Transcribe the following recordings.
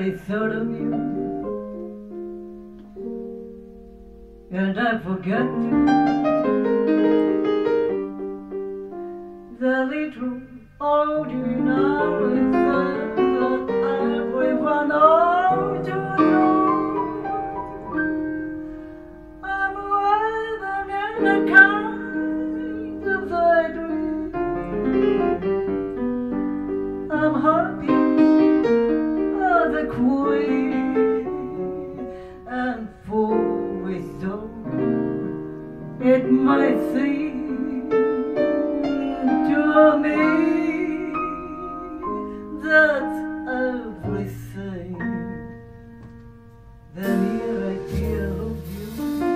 I thought of you, and I forget you. The little ordinary thing that everyone owes to you. I'm living in a kind of daydream. I'm happy as a queen, and for wisdom it might seem to me that's everything. The mere idea of you,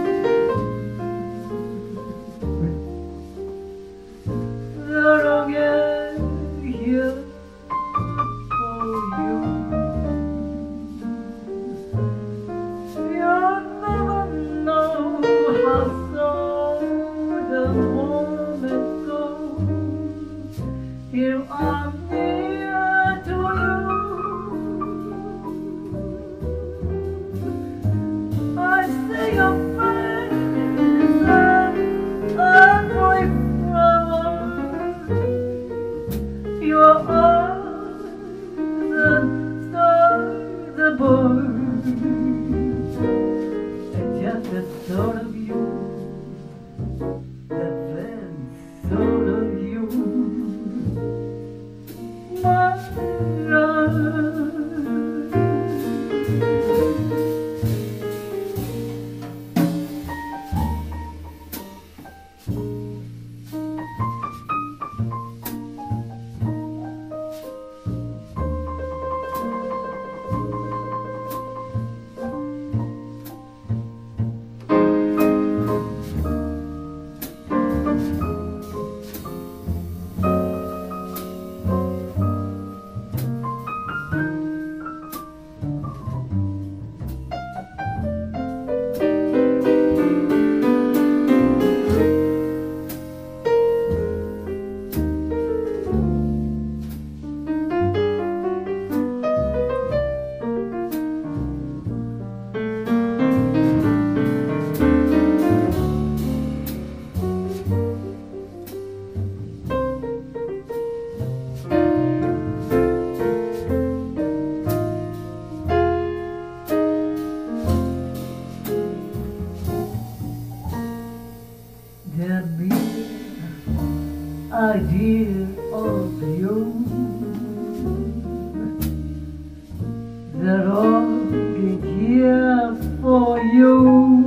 the longing here for you. You'll never know how slow the moment goes. Here I'm near to you. I see your face and every flower, your eyes and stars above. And just the thought of you, the very thought of you, my love. The mere idea of you, that all get here for you.